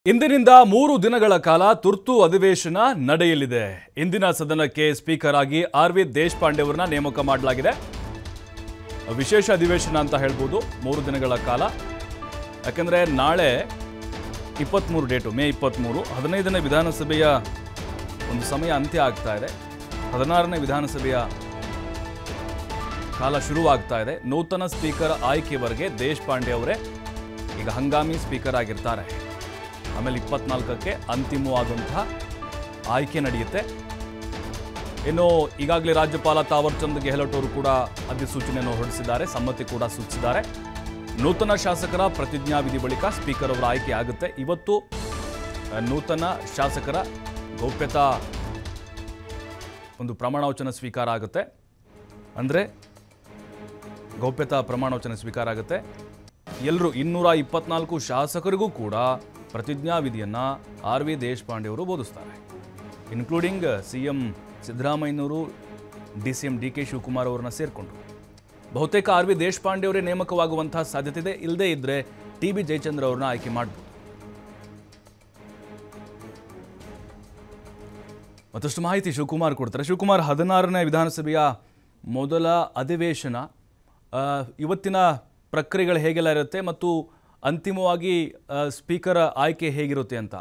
ಇಂದಿನಿಂದ 3 ದಿನಗಳ ಕಾಲ ತುರ್ತು ಅಧಿವೇಶನ ನಡೆಯಲಿದೆ. ಇಂದಿನ ಸದನಕ್ಕೆ ಸ್ಪೀಕರ್ ಆಗಿ ಆರ್.ವಿ. ದೇಶಪಾಂಡೆ ಅವರನ್ನ ನೇಮಕ ಮಾಡಲಾಗಿದೆ. ವಿಶೇಷ ಅಧಿವೇಶನ ಅಂತ ಹೇಳ್ಬೋದು 3 ದಿನಗಳ ಕಾಲ. ಯಾಕಂದ್ರೆ ನಾಳೆ 23 ಡೇಟು ಮೇ 23 15ನೇ ವಿಧಾನಸಭೆಯ ಒಂದು ಸಮಯ ಅಂತ್ಯ ಆಗ್ತಾ ಇದೆ. 16ನೇ ವಿಧಾನಸಭೆಯ ಕಾಲ ಶುರುವಾಗ್ತಾ ಇದೆ. ನೂತನ ಸ್ಪೀಕರ್ ಆಯ್ಕೆವರೆಗೆ ದೇಶಪಾಂಡೆ ಅವರೇ ಈಗ ಹಂಗಾಮಿ ಸ್ಪೀಕರ್ ಆಗಿರ್ತಾರೆ. ಆಮೇಲೆ 24ಕ್ಕೆ ಅಂತಿಮವಾದಂತಹ ಆಯ್ಕೆ ನಡೆಯುತ್ತೆ. ಇನ್ನು ಈಗಾಗಲೇ ರಾಜ್ಯಪಾಲ ತಾವರ್ ಚಂದ್ ಗೆಹ್ಲೋಟ್ ಅವರು ಕೂಡ ಅಧಿಸೂಚನೆಯನ್ನು ಹೊರಡಿಸಿದ್ದಾರೆ, ಸಮ್ಮತಿ ಕೂಡ ಸೂಚಿಸಿದ್ದಾರೆ. ನೂತನ ಶಾಸಕರ ಪ್ರತಿಜ್ಞಾವಿಧಿ ಬಳಿಕ ಸ್ಪೀಕರ್ ಅವರ ಆಯ್ಕೆ ಆಗುತ್ತೆ. ಇವತ್ತು ನೂತನ ಶಾಸಕರ ಗೌಪ್ಯತಾ ಒಂದು ಪ್ರಮಾಣವಚನ ಸ್ವೀಕಾರ ಆಗುತ್ತೆ. ಅಂದರೆ ಗೌಪ್ಯತಾ ಪ್ರಮಾಣವಚನ ಸ್ವೀಕಾರ ಆಗುತ್ತೆ. ಎಲ್ಲರೂ 224 ಶಾಸಕರಿಗೂ ಕೂಡ ಪ್ರತಿಜ್ಞಾವಿಧಿಯನ್ನು ಆರ್.ವಿ. ದೇಶಪಾಂಡೆ ಅವರು ಬೋಧಿಸ್ತಾರೆ. ಇನ್ಕ್ಲೂಡಿಂಗ್ ಸಿಎಂ ಸಿದ್ದರಾಮಯ್ಯನವರು, ಡಿ.ಸಿ.ಎಂ ಡಿ.ಕೆ. ಶಿವಕುಮಾರ್ ಅವರನ್ನ ಸೇರಿಕೊಂಡು ಬಹುತೇಕ ಆರ್.ವಿ. ದೇಶಪಾಂಡೆ ಅವರೇ ನೇಮಕವಾಗುವಂತಹ ಸಾಧ್ಯತೆ ಇದೆ. ಇಲ್ಲದೇ ಇದ್ದರೆ ಟಿ.ಬಿ. ಜಯಚಂದ್ರ ಅವರನ್ನ ಆಯ್ಕೆ ಮಾಡಬಹುದು. ಮತ್ತಷ್ಟು ಮಾಹಿತಿ ಶಿವಕುಮಾರ್ ಕೊಡ್ತಾರೆ. ಶಿವಕುಮಾರ್, 16ನೇ ವಿಧಾನಸಭೆಯ ಮೊದಲ ಅಧಿವೇಶನ ಇವತ್ತಿನ ಪ್ರಕ್ರಿಯೆಗಳು ಹೇಗೆಲ್ಲ ಇರುತ್ತೆ ಮತ್ತು ಅಂತಿಮವಾಗಿ ಸ್ಪೀಕರ್ ಆಯ್ಕೆ ಹೇಗಿರುತ್ತೆ ಅಂತ?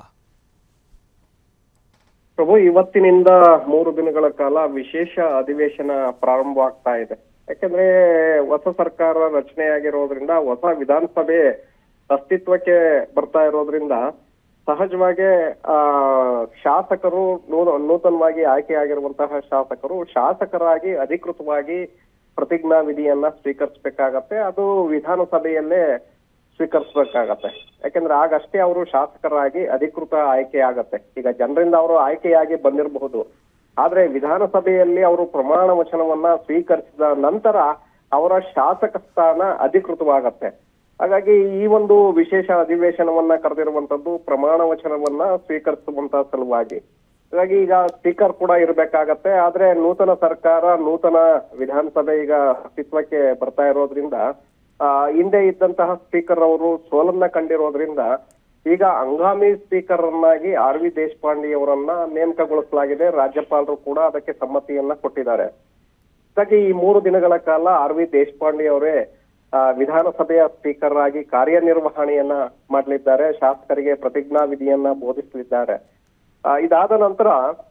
ಪ್ರಭು, ಇವತ್ತಿನಿಂದ 3 ದಿನಗಳ ಕಾಲ ವಿಶೇಷ ಅಧಿವೇಶನ ಪ್ರಾರಂಭವಾಗ್ತಾ ಇದೆ. ಯಾಕಂದ್ರೆ ಹೊಸ ಸರ್ಕಾರ ರಚನೆಯಾಗಿರೋದ್ರಿಂದ, ಹೊಸ ವಿಧಾನಸಭೆ ಅಸ್ತಿತ್ವಕ್ಕೆ ಬರ್ತಾ ಇರೋದ್ರಿಂದ ಸಹಜವಾಗಿ ಶಾಸಕರು ನೂತನವಾಗಿ ಆಯ್ಕೆಯಾಗಿರುವಂತಹ ಶಾಸಕರಾಗಿ ಅಧಿಕೃತವಾಗಿ ಪ್ರತಿಜ್ಞಾ ವಿಧಿಯನ್ನ ಸ್ವೀಕರಿಸಬೇಕಾಗತ್ತೆ. ಅದು ವಿಧಾನಸಭೆಯಲ್ಲೇ ಸ್ವೀಕರಿಸಬೇಕಾಗತ್ತೆ. ಯಾಕಂದ್ರೆ ಆಗಷ್ಟೇ ಅವರು ಶಾಸಕರಾಗಿ ಅಧಿಕೃತ ಆಯ್ಕೆ ಆಗತ್ತೆ. ಈಗ ಜನರಿಂದ ಅವರು ಆಯ್ಕೆಯಾಗಿ ಬಂದಿರಬಹುದು, ಆದ್ರೆ ವಿಧಾನಸಭೆಯಲ್ಲಿ ಅವರು ಪ್ರಮಾಣ ವಚನವನ್ನ ಸ್ವೀಕರಿಸಿದ ನಂತರ ಅವರ ಶಾಸಕ ಸ್ಥಾನ ಅಧಿಕೃತವಾಗತ್ತೆ. ಹಾಗಾಗಿ ಈ ಒಂದು ವಿಶೇಷ ಅಧಿವೇಶನವನ್ನ ಕರೆದಿರುವಂತದ್ದು ಪ್ರಮಾಣ ವಚನವನ್ನ ಸ್ವೀಕರಿಸುವಂತ ಸಲುವಾಗಿ. ಹಾಗಾಗಿ ಈಗ ಸ್ಪೀಕರ್ ಕೂಡ ಇರ್ಬೇಕಾಗತ್ತೆ. ಆದ್ರೆ ನೂತನ ಸರ್ಕಾರ, ನೂತನ ವಿಧಾನಸಭೆ ಈಗ ಅಸ್ತಿತ್ವಕ್ಕೆ ಬರ್ತಾ ಇರೋದ್ರಿಂದ, ಹಿಂದೆ ಇದ್ದಂತಹ ಸ್ಪೀಕರ್ ಅವರು ಸೋಲನ್ನ ಕಂಡಿರೋದ್ರಿಂದ ಈಗ ಹಂಗಾಮಿ ಸ್ಪೀಕರ್ ಅನ್ನಾಗಿ ಆರ್.ವಿ. ದೇಶಪಾಂಡೆ ಅವರನ್ನ ನೇಮಕಗೊಳಿಸಲಾಗಿದೆ. ರಾಜ್ಯಪಾಲರು ಕೂಡ ಅದಕ್ಕೆ ಸಮ್ಮತಿಯನ್ನ ಕೊಟ್ಟಿದ್ದಾರೆ. ಹಾಗಾಗಿ ಈ 3 ದಿನಗಳ ಕಾಲ ಆರ್.ವಿ. ದೇಶಪಾಂಡೆ ಅವರೇ ವಿಧಾನಸಭೆಯ ಸ್ಪೀಕರ್ ಆಗಿ ಕಾರ್ಯನಿರ್ವಹಣೆಯನ್ನ ಮಾಡಲಿದ್ದಾರೆ. ಶಾಸಕರಿಗೆ ಪ್ರತಿಜ್ಞಾ ವಿಧಿಯನ್ನ ಬೋಧಿಸಲಿದ್ದಾರೆ. ಇದಾದ ನಂತರ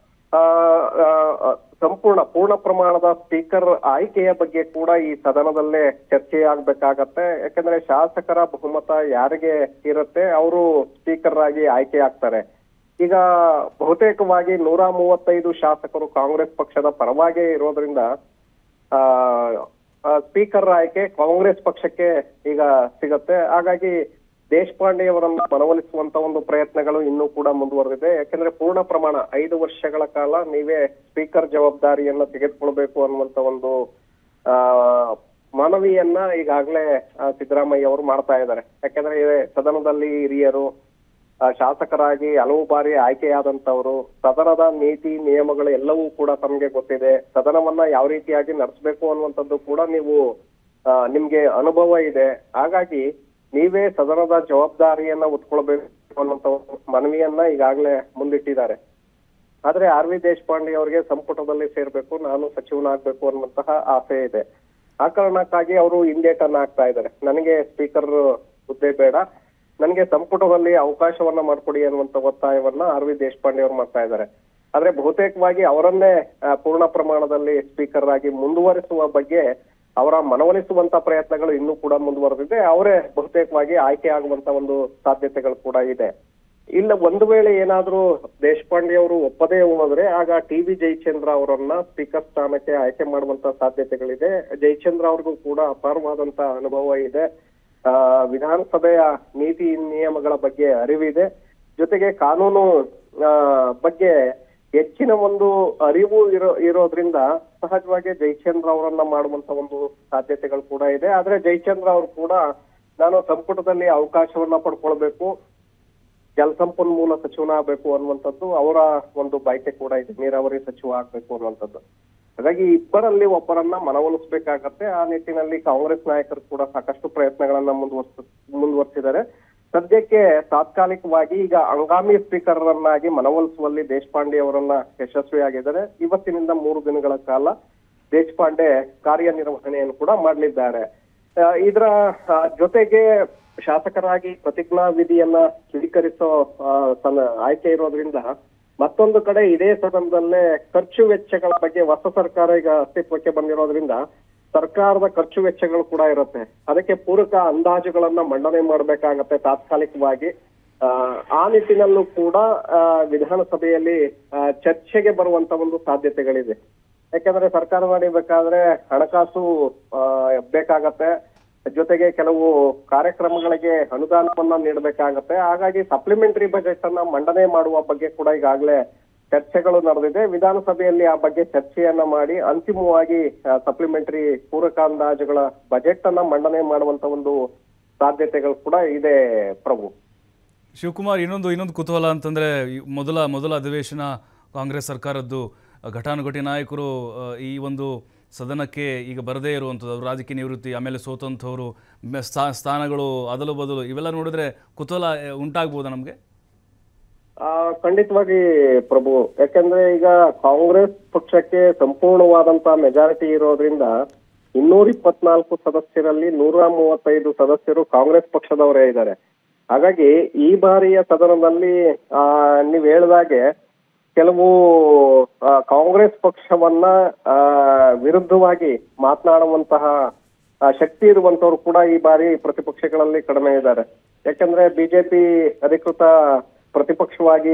ಪೂರ್ಣ ಪ್ರಮಾಣದ ಸ್ಪೀಕರ್ ಆಯ್ಕೆಯ ಬಗ್ಗೆ ಕೂಡ ಈ ಸದನದಲ್ಲೇ ಚರ್ಚೆ ಆಗ್ಬೇಕಾಗತ್ತೆ. ಯಾಕಂದ್ರೆ ಶಾಸಕರ ಬಹುಮತ ಯಾರಿಗೆ ಇರುತ್ತೆ ಅವರು ಸ್ಪೀಕರ್ ಆಗಿ ಆಯ್ಕೆ ಆಗ್ತಾರೆ. ಈಗ ಬಹುತೇಕವಾಗಿ 135 ಶಾಸಕರು ಕಾಂಗ್ರೆಸ್ ಪಕ್ಷದ ಪರವಾಗಿ ಇರೋದ್ರಿಂದ ಸ್ಪೀಕರ್ ಆಯ್ಕೆ ಕಾಂಗ್ರೆಸ್ ಪಕ್ಷಕ್ಕೆ ಈಗ ಸಿಗತ್ತೆ. ಹಾಗಾಗಿ ದೇಶಪಾಂಡೆ ಅವರನ್ನ ಮನವೊಲಿಸುವಂತ ಒಂದು ಪ್ರಯತ್ನಗಳು ಇನ್ನೂ ಕೂಡ ಮುಂದುವರೆದಿದೆ. ಯಾಕಂದ್ರೆ ಪೂರ್ಣ ಪ್ರಮಾಣ 5 ವರ್ಷಗಳ ಕಾಲ ನೀವೇ ಸ್ಪೀಕರ್ ಜವಾಬ್ದಾರಿಯನ್ನ ತೆಗೆದುಕೊಳ್ಬೇಕು ಅನ್ನುವಂತ ಒಂದು ಮನವಿಯನ್ನ ಈಗಾಗಲೇ ಸಿದ್ದರಾಮಯ್ಯ ಅವರು ಮಾಡ್ತಾ ಇದ್ದಾರೆ. ಯಾಕಂದ್ರೆ ಸದನದಲ್ಲಿ ಹಿರಿಯರು, ಶಾಸಕರಾಗಿ ಹಲವು ಬಾರಿ ಆಯ್ಕೆಯಾದಂತವರು, ಸದನದ ನೀತಿ ನಿಯಮಗಳು ಎಲ್ಲವೂ ಕೂಡ ತಮಗೆ ಗೊತ್ತಿದೆ. ಸದನವನ್ನ ಯಾವ ರೀತಿಯಾಗಿ ನಡೆಸಬೇಕು ಅನ್ನುವಂಥದ್ದು ಕೂಡ ನಿಮ್ಗೆ ಅನುಭವ ಇದೆ. ಹಾಗಾಗಿ ನೀವೇ ಸದನದ ಜವಾಬ್ದಾರಿಯನ್ನ ಹೊತ್ಕೊಳ್ಬೇಕು ಅನ್ನುವಂತ ಮನವಿಯನ್ನ ಈಗಾಗಲೇ ಮುಂದಿಟ್ಟಿದ್ದಾರೆ. ಆದ್ರೆ ಆರ್.ವಿ. ದೇಶಪಾಂಡೆ ಅವರಿಗೆ ಸಂಪುಟದಲ್ಲಿ ಸೇರ್ಬೇಕು, ನಾನು ಸಚಿವನಾಗ್ಬೇಕು ಅನ್ನುವಂತಹ ಆಸೆ ಇದೆ. ಆ ಕಾರಣಕ್ಕಾಗಿ ಅವರು ಹಿಂದೇಟನ್ನ ಹಾಕ್ತಾ ಇದ್ದಾರೆ. ನನಗೆ ಸ್ಪೀಕರ್ ಹುದ್ದೆ ಬೇಡ, ನನಗೆ ಸಂಪುಟದಲ್ಲಿ ಅವಕಾಶವನ್ನ ಮಾಡ್ಕೊಡಿ ಅನ್ನುವಂತ ಒತ್ತಾಯವನ್ನ ಆರ್.ವಿ. ದೇಶಪಾಂಡೆ ಅವರು ಮಾಡ್ತಾ ಇದ್ದಾರೆ. ಆದ್ರೆ ಬಹುತೇಕವಾಗಿ ಅವರನ್ನೇ ಪೂರ್ಣ ಪ್ರಮಾಣದಲ್ಲಿ ಸ್ಪೀಕರ್ ಆಗಿ ಮುಂದುವರಿಸುವ ಬಗ್ಗೆ ಅವರ ಮನವೊಲಿಸುವಂತ ಪ್ರಯತ್ನಗಳು ಇನ್ನೂ ಕೂಡ ಮುಂದುವರೆದಿದೆ. ಅವರೇ ಬಹುತೇಕವಾಗಿ ಆಯ್ಕೆ ಆಗುವಂತ ಒಂದು ಸಾಧ್ಯತೆಗಳು ಕೂಡ ಇದೆ. ಇಲ್ಲ ಒಂದು ವೇಳೆ ಏನಾದ್ರೂ ದೇಶಪಾಂಡೆ ಅವರು ಒಪ್ಪದೇ ಹೋದ್ರೆ ಆಗ ಟಿ.ಬಿ. ಜಯಚಂದ್ರ ಅವರನ್ನ ಸ್ಪೀಕರ್ ಸ್ಥಾನಕ್ಕೆ ಆಯ್ಕೆ ಮಾಡುವಂತ ಸಾಧ್ಯತೆಗಳಿದೆ. ಜಯಚಂದ್ರ ಅವ್ರಿಗೂ ಕೂಡ ಅಪಾರವಾದಂತ ಅನುಭವ ಇದೆ. ವಿಧಾನಸಭೆಯ ನೀತಿ ನಿಯಮಗಳ ಬಗ್ಗೆ ಅರಿವಿದೆ. ಜೊತೆಗೆ ಕಾನೂನು ಬಗ್ಗೆ ಹೆಚ್ಚಿನ ಒಂದು ಅರಿವು ಇರೋದ್ರಿಂದ ಸಹಜವಾಗಿ ಜಯಚಂದ್ರ ಅವರನ್ನ ಮಾಡುವಂತ ಒಂದು ಸಾಧ್ಯತೆಗಳು ಕೂಡ ಇದೆ. ಆದ್ರೆ ಜಯಚಂದ್ರ ಅವರು ಕೂಡ ನಾನು ಸಂಪುಟದಲ್ಲಿ ಅವಕಾಶವನ್ನ ಪಡ್ಕೊಳ್ಬೇಕು, ಜಲಸಂಪನ್ಮೂಲ ಸಚಿವನ ಆಗ್ಬೇಕು ಅನ್ನುವಂಥದ್ದು ಅವರ ಒಂದು ಬಯಕೆ ಕೂಡ ಇದೆ. ನೀರಾವರಿ ಸಚಿವ ಆಗ್ಬೇಕು ಅನ್ನುವಂಥದ್ದು. ಹಾಗಾಗಿ ಇಬ್ಬರಲ್ಲಿ ಒಬ್ಬರನ್ನ ಮನವೊಲಿಸಬೇಕಾಗತ್ತೆ. ಆ ನಿಟ್ಟಿನಲ್ಲಿ ಕಾಂಗ್ರೆಸ್ ನಾಯಕರು ಕೂಡ ಸಾಕಷ್ಟು ಪ್ರಯತ್ನಗಳನ್ನ ಮುಂದುವರಿಸಿದ್ದಾರೆ. ಸದ್ಯಕ್ಕೆ ತಾತ್ಕಾಲಿಕವಾಗಿ ಈಗ ಹಂಗಾಮಿ ಸ್ಪೀಕರ್ ಅನ್ನಾಗಿ ಮನವೊಲಿಸುವಲ್ಲಿ ದೇಶಪಾಂಡೆ ಅವರನ್ನ ಯಶಸ್ವಿಯಾಗಿದ್ದಾರೆ. ಇವತ್ತಿನಿಂದ 3 ದಿನಗಳ ಕಾಲ ದೇಶಪಾಂಡೆ ಕಾರ್ಯನಿರ್ವಹಣೆಯನ್ನು ಕೂಡ ಮಾಡಲಿದ್ದಾರೆ. ಇದರ ಜೊತೆಗೆ ಶಾಸಕರಾಗಿ ಪ್ರತಿಜ್ಞಾ ವಿಧಿಯನ್ನ ಸ್ವೀಕರಿಸೋ ಆಯ್ಕೆ ಇರೋದ್ರಿಂದ ಮತ್ತೊಂದು ಕಡೆ ಇದೇ ಸದನದಲ್ಲೇ ಖರ್ಚು ವೆಚ್ಚಗಳ ಬಗ್ಗೆ ಹೊಸ ಸರ್ಕಾರ ಈಗ ಅಸ್ತಿತ್ವಕ್ಕೆ ಬಂದಿರೋದ್ರಿಂದ ಸರ್ಕಾರದ ಖರ್ಚು ವೆಚ್ಚಗಳು ಕೂಡ ಇರುತ್ತೆ. ಅದಕ್ಕೆ ಪೂರಕ ಅಂದಾಜುಗಳನ್ನ ಮಂಡನೆ ಮಾಡಬೇಕಾಗತ್ತೆ ತಾತ್ಕಾಲಿಕವಾಗಿ. ಆ ನಿಟ್ಟಿನಲ್ಲೂ ಕೂಡ ವಿಧಾನಸಭೆಯಲ್ಲಿ ಚರ್ಚೆಗೆ ಬರುವಂತ ಒಂದು ಸಾಧ್ಯತೆಗಳಿದೆ. ಯಾಕಂದ್ರೆ ಸರ್ಕಾರ ನಡೀಬೇಕಾದ್ರೆ ಹಣಕಾಸು ಬೇಕಾಗತ್ತೆ, ಜೊತೆಗೆ ಕೆಲವು ಕಾರ್ಯಕ್ರಮಗಳಿಗೆ ಅನುದಾನವನ್ನ ನೀಡಬೇಕಾಗತ್ತೆ. ಹಾಗಾಗಿ ಸಪ್ಲಿಮೆಂಟರಿ ಬಜೆಟ್ ಅನ್ನ ಮಂಡನೆ ಮಾಡುವ ಬಗ್ಗೆ ಕೂಡ ಈಗಾಗಲೇ ಚರ್ಚೆಗಳು ನಡೆದಿದೆ. ವಿಧಾನಸಭೆಯಲ್ಲಿ ಆ ಬಗ್ಗೆ ಚರ್ಚೆಯನ್ನ ಮಾಡಿ ಅಂತಿಮವಾಗಿ ಸಪ್ಲಿಮೆಂಟರಿ ಪೂರಕ ಅಂದಾಜುಗಳ ಬಜೆಟ್ ಅನ್ನ ಮಂಡನೆ ಮಾಡುವಂತ ಒಂದು ಸಾಧ್ಯತೆಗಳು ಕೂಡ ಇದೆ. ಪ್ರಭು ಶಿವಕುಮಾರ್, ಇನ್ನೊಂದು ಕುತೂಹಲ ಅಂತಂದ್ರೆ ಮೊದಲ ಅಧಿವೇಶನ ಕಾಂಗ್ರೆಸ್ ಸರ್ಕಾರದ್ದು ಘಟಾನುಘಟಿ ನಾಯಕರು ಈ ಒಂದು ಸದನಕ್ಕೆ ಈಗ ಬರದೇ ಇರುವಂಥದ್ದು, ರಾಜಕೀಯ ನಿವೃತ್ತಿ, ಆಮೇಲೆ ಸೋತಂಥವ್ರು, ಸ್ಥಾನಗಳು ಅದಲು ಬದಲು ಇವೆಲ್ಲ ನೋಡಿದ್ರೆ ಕುತೂಹಲ ಉಂಟಾಗ್ಬೋದಾ ನಮಗೆ? ಖಂಡಿತವಾಗಿ ಪ್ರಭು. ಯಾಕಂದ್ರೆ ಈಗ ಕಾಂಗ್ರೆಸ್ ಪಕ್ಷಕ್ಕೆ ಸಂಪೂರ್ಣವಾದಂತ ಮೆಜಾರಿಟಿ ಇರೋದ್ರಿಂದ 224 ಸದಸ್ಯರಲ್ಲಿ 135 ಸದಸ್ಯರು ಕಾಂಗ್ರೆಸ್ ಪಕ್ಷದವರೇ ಇದ್ದಾರೆ. ಹಾಗಾಗಿ ಈ ಬಾರಿಯ ಸದನದಲ್ಲಿ ನೀವ್ ಹೇಳಿದಾಗೆ ಕೆಲವು ಕಾಂಗ್ರೆಸ್ ಪಕ್ಷವನ್ನ ವಿರುದ್ಧವಾಗಿ ಮಾತನಾಡುವಂತಹ ಶಕ್ತಿ ಇರುವಂತವ್ರು ಕೂಡ ಈ ಬಾರಿ ಪ್ರತಿಪಕ್ಷಗಳಲ್ಲಿ ಕಡಿಮೆ ಇದ್ದಾರೆ. ಯಾಕಂದ್ರೆ ಬಿಜೆಪಿ ಅಧಿಕೃತ ಪ್ರತಿಪಕ್ಷವಾಗಿ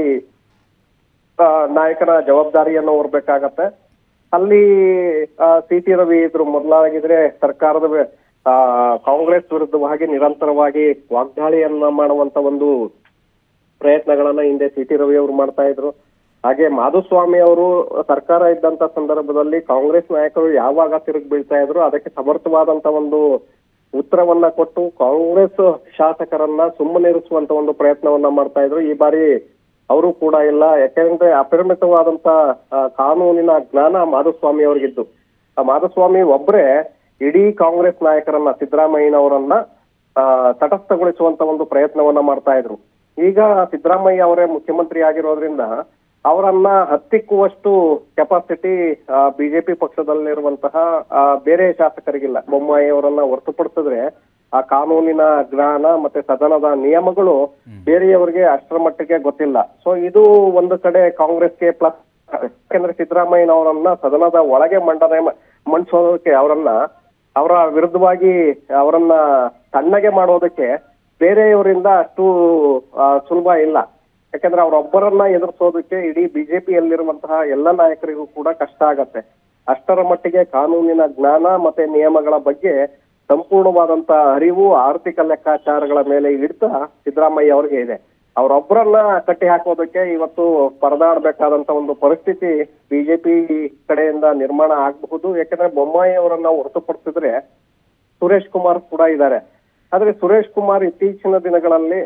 ನಾಯಕನ ಜವಾಬ್ದಾರಿಯನ್ನು ಹೊರಬೇಕಾಗತ್ತೆ. ಅಲ್ಲಿ ಸಿ.ಟಿ. ರವಿ ಇದ್ರು ಮೊದಲಾಗಿದ್ರೆ ಸರ್ಕಾರದ ಕಾಂಗ್ರೆಸ್ ವಿರುದ್ಧವಾಗಿ ನಿರಂತರವಾಗಿ ವಾಗ್ದಾಳಿಯನ್ನ ಮಾಡುವಂತ ಒಂದು ಪ್ರಯತ್ನಗಳನ್ನ ಹಿಂದೆ ಸಿ.ಟಿ. ರವಿ ಅವರು ಮಾಡ್ತಾ ಇದ್ರು. ಹಾಗೆ ಮಾಧುಸ್ವಾಮಿ ಅವರು ಸರ್ಕಾರ ಇದ್ದಂತ ಸಂದರ್ಭದಲ್ಲಿ ಕಾಂಗ್ರೆಸ್ ನಾಯಕರು ಯಾವಾಗ ತಿರುಗಿ ಬೀಳ್ತಾ ಇದ್ರು ಅದಕ್ಕೆ ಸಮರ್ಥವಾದಂತ ಒಂದು ಉತ್ತರವನ್ನ ಕೊಟ್ಟು ಕಾಂಗ್ರೆಸ್ ಶಾಸಕರನ್ನ ಸುಮ್ಮನಿರಿಸುವಂತ ಒಂದು ಪ್ರಯತ್ನವನ್ನ ಮಾಡ್ತಾ ಇದ್ರು. ಈ ಬಾರಿ ಅವರು ಕೂಡ ಇಲ್ಲ. ಯಾಕೆಂದ್ರೆ ಅಪರಿಮಿತವಾದಂತ ಕಾನೂನಿನ ಜ್ಞಾನ ಮಾಧುಸ್ವಾಮಿ ಅವ್ರಿಗಿದ್ದು. ಆ ಮಾಧುಸ್ವಾಮಿ ಒಬ್ಬರೇ ಇಡೀ ಕಾಂಗ್ರೆಸ್ ನಾಯಕರನ್ನ, ಸಿದ್ದರಾಮಯ್ಯನವರನ್ನ ತಟಸ್ಥಗೊಳಿಸುವಂತ ಒಂದು ಪ್ರಯತ್ನವನ್ನ ಮಾಡ್ತಾ ಇದ್ರು. ಈಗ ಸಿದ್ದರಾಮಯ್ಯ ಅವರೇ ಮುಖ್ಯಮಂತ್ರಿ ಆಗಿರೋದ್ರಿಂದ ಅವರನ್ನ ಹತ್ತಿಕ್ಕುವಷ್ಟು ಕೆಪಾಸಿಟಿ ಬಿಜೆಪಿ ಪಕ್ಷದಲ್ಲಿರುವಂತಹ ಬೇರೆ ಶಾಸಕರಿಗಿಲ್ಲ. ಬೊಮ್ಮಾಯಿ ಅವರನ್ನ ಹೊರತುಪಡಿಸಿದ್ರೆ ಆ ಕಾನೂನಿನ ಜ್ಞಾನ ಮತ್ತೆ ಸದನದ ನಿಯಮಗಳು ಬೇರೆಯವರಿಗೆ ಅಷ್ಟರ ಮಟ್ಟಿಗೆ ಗೊತ್ತಿಲ್ಲ. ಸೊ ಇದು ಒಂದು ಕಡೆ ಕಾಂಗ್ರೆಸ್ಗೆ ಪ್ಲಸ್. ಯಾಕಂದ್ರೆ ಸಿದ್ದರಾಮಯ್ಯನವರನ್ನ ಸದನದ ಒಳಗೆ ಮಂಡಿಸೋದಕ್ಕೆ ಅವರ ವಿರುದ್ಧವಾಗಿ ಅವರನ್ನ ತಣ್ಣಗೆ ಮಾಡೋದಕ್ಕೆ ಬೇರೆಯವರಿಂದ ಅಷ್ಟು ಸುಲಭ ಇಲ್ಲ. ಯಾಕಂದ್ರೆ ಅವರೊಬ್ಬರನ್ನ ಎದುರಿಸೋದಕ್ಕೆ ಇಡೀ ಬಿಜೆಪಿಯಲ್ಲಿರುವಂತಹ ಎಲ್ಲ ನಾಯಕರಿಗೂ ಕೂಡ ಕಷ್ಟ ಆಗತ್ತೆ. ಅಷ್ಟರ ಮಟ್ಟಿಗೆ ಕಾನೂನಿನ ಜ್ಞಾನ ಮತ್ತೆ ನಿಯಮಗಳ ಬಗ್ಗೆ ಸಂಪೂರ್ಣವಾದಂತ ಅರಿವು, ಆರ್ಥಿಕ ಲೆಕ್ಕಾಚಾರಗಳ ಮೇಲೆ ಹಿಡಿತ ಸಿದ್ದರಾಮಯ್ಯ ಅವ್ರಿಗೆ ಇದೆ. ಅವರೊಬ್ಬರನ್ನ ಕಟ್ಟಿ ಹಾಕೋದಕ್ಕೆ ಇವತ್ತು ಪರದಾಡಬೇಕಾದಂತ ಒಂದು ಪರಿಸ್ಥಿತಿ ಬಿಜೆಪಿ ಕಡೆಯಿಂದ ನಿರ್ಮಾಣ ಆಗಬಹುದು. ಯಾಕಂದ್ರೆ ಬೊಮ್ಮಾಯಿ ಅವರನ್ನ ಹೊರತುಪಡಿಸಿದ್ರೆ ಸುರೇಶ್ ಕುಮಾರ್ ಕೂಡ ಇದ್ದಾರೆ. ಆದ್ರೆ ಸುರೇಶ್ ಕುಮಾರ್ ಇತ್ತೀಚಿನ ದಿನಗಳಲ್ಲಿ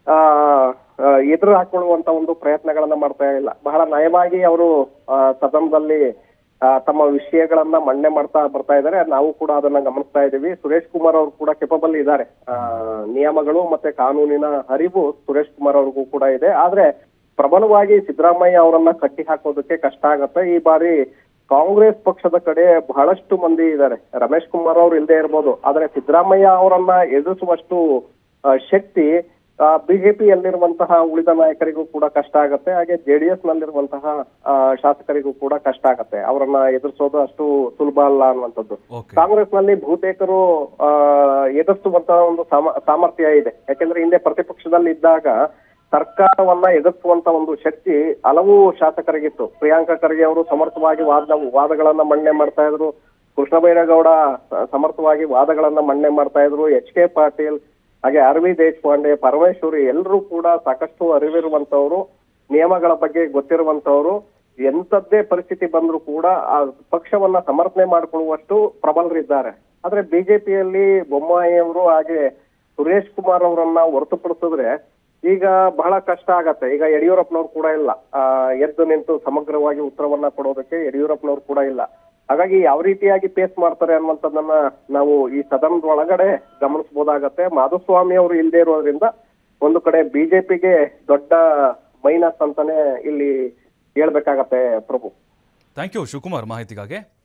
ಎದುರು ಹಾಕೊಳ್ಳುವಂತ ಒಂದು ಪ್ರಯತ್ನಗಳನ್ನ ಮಾಡ್ತಾ ಇಲ್ಲ. ಬಹಳ ನಯವಾಗಿ ಅವರು ಸದನದಲ್ಲಿ ತಮ್ಮ ವಿಷಯಗಳನ್ನ ಮಂಡನೆ ಮಾಡ್ತಾ ಬರ್ತಾ ಇದ್ದಾರೆ. ನಾವು ಕೂಡ ಅದನ್ನ ಗಮನಿಸ್ತಾ ಇದ್ದೀವಿ. ಸುರೇಶ್ ಕುಮಾರ್ ಅವರು ಕೂಡ ಕೆಪಬಲ್ ಇದ್ದಾರೆ. ನಿಯಮಗಳು ಮತ್ತೆ ಕಾನೂನಿನ ಅರಿವು ಸುರೇಶ್ ಕುಮಾರ್ ಅವ್ರಿಗೂ ಕೂಡ ಇದೆ. ಆದ್ರೆ ಪ್ರಬಲವಾಗಿ ಸಿದ್ದರಾಮಯ್ಯ ಅವರನ್ನ ಕಟ್ಟಿ ಹಾಕೋದಕ್ಕೆ ಕಷ್ಟ ಆಗತ್ತೆ. ಈ ಬಾರಿ ಕಾಂಗ್ರೆಸ್ ಪಕ್ಷದ ಕಡೆ ಬಹಳಷ್ಟು ಮಂದಿ ಇದ್ದಾರೆ. ರಮೇಶ್ ಕುಮಾರ್ ಅವ್ರು ಇಲ್ಲದೆ ಇರ್ಬೋದು, ಆದ್ರೆ ಸಿದ್ದರಾಮಯ್ಯ ಅವರನ್ನ ಎದುರಿಸುವಷ್ಟು ಶಕ್ತಿ ಬಿಜೆಪಿಯಲ್ಲಿರುವಂತಹ ಉಳಿದ ನಾಯಕರಿಗೂ ಕೂಡ ಕಷ್ಟ ಆಗತ್ತೆ. ಹಾಗೆ ಜೆಡಿಎಸ್ ನಲ್ಲಿರುವಂತಹ ಶಾಸಕರಿಗೂ ಕೂಡ ಕಷ್ಟ ಆಗತ್ತೆ. ಅವರನ್ನ ಎದುರಿಸೋದು ಅಷ್ಟು ಸುಲಭ ಅಲ್ಲ ಅನ್ನುವಂಥದ್ದು. ಕಾಂಗ್ರೆಸ್ ನಲ್ಲಿ ಬಹುತೇಕರು ಎದುರಿಸುವಂತಹ ಒಂದು ಸಾಮರ್ಥ್ಯ ಇದೆ. ಯಾಕೆಂದ್ರೆ ಹಿಂದೆ ಪ್ರತಿಪಕ್ಷದಲ್ಲಿ ಇದ್ದಾಗ ಸರ್ಕಾರವನ್ನ ಎದುರಿಸುವಂತ ಒಂದು ಶಕ್ತಿ ಹಲವು ಶಾಸಕರಿಗಿತ್ತು. ಪ್ರಿಯಾಂಕಾ ಖರ್ಗೆ ಅವರು ಸಮರ್ಥವಾಗಿ ವಾದಗಳನ್ನ ಮಂಡನೆ ಮಾಡ್ತಾ ಇದ್ರು. ಕೃಷ್ಣ ಬೈರೇಗೌಡ ಸಮರ್ಥವಾಗಿ ವಾದಗಳನ್ನ ಮಂಡನೆ ಮಾಡ್ತಾ ಇದ್ರು. ಎಚ್.ಕೆ. ಪಾಟೀಲ್, ಹಾಗೆ ಆರ್.ವಿ. ದೇಶಪಾಂಡೆ, ಪರಮೇಶ್ವರಿ ಎಲ್ಲರೂ ಕೂಡ ಸಾಕಷ್ಟು ಅರಿವಿರುವಂತವ್ರು, ನಿಯಮಗಳ ಬಗ್ಗೆ ಗೊತ್ತಿರುವಂತವ್ರು. ಎಂತದ್ದೇ ಪರಿಸ್ಥಿತಿ ಬಂದ್ರು ಕೂಡ ಆ ಪಕ್ಷವನ್ನ ಸಮರ್ಥನೆ ಮಾಡಿಕೊಳ್ಳುವಷ್ಟು ಪ್ರಬಲರಿದ್ದಾರೆ. ಆದ್ರೆ ಬಿಜೆಪಿಯಲ್ಲಿ ಬೊಮ್ಮಾಯಿ ಅವರು ಹಾಗೆ ಸುರೇಶ್ ಕುಮಾರ್ ಅವರನ್ನ ಹೊರತುಪಡಿಸಿದ್ರೆ ಈಗ ಬಹಳ ಕಷ್ಟ ಆಗತ್ತೆ. ಈಗ ಯಡಿಯೂರಪ್ಪನವ್ರು ಕೂಡ ಇಲ್ಲ. ಎದ್ದು ನಿಂತು ಸಮಗ್ರವಾಗಿ ಉತ್ತರವನ್ನ ಕೊಡೋದಕ್ಕೆ ಯಡಿಯೂರಪ್ಪನವ್ರು ಕೂಡ ಇಲ್ಲ. ಹಾಗಾಗಿ ಯಾವ ರೀತಿಯಾಗಿ ಪೇಸ್ ಮಾಡ್ತಾರೆ ಅನ್ನುವಂಥದ್ದನ್ನ ನಾವು ಈ ಸದನದ ಒಳಗಡೆ ಗಮನಿಸಬಹುದಾಗತ್ತೆ. ಮಾಧುಸ್ವಾಮಿ ಅವರು ಇಲ್ಲದೆ ಇರೋದ್ರಿಂದ ಒಂದು ಕಡೆ ಬಿಜೆಪಿಗೆ ದೊಡ್ಡ ಮೈನಸ್ ಅಂತಾನೆ ಇಲ್ಲಿ ಹೇಳ್ಬೇಕಾಗತ್ತೆ ಪ್ರಭು. ಥ್ಯಾಂಕ್ ಯು ಶಿವಕುಮಾರ್ ಮಾಹಿತಿಗಾಗಿ.